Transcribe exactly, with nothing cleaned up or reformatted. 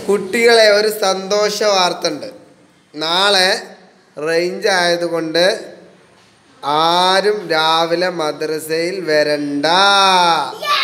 കുട്ടികളെ ഒരു സന്തോഷ വാർത്ത ഉണ്ട്. നാളെ റേഞ്ച് ആയതുകൊണ്ട് ആരും രാവിലെ മദ്രസയിൽ വരണ്ട.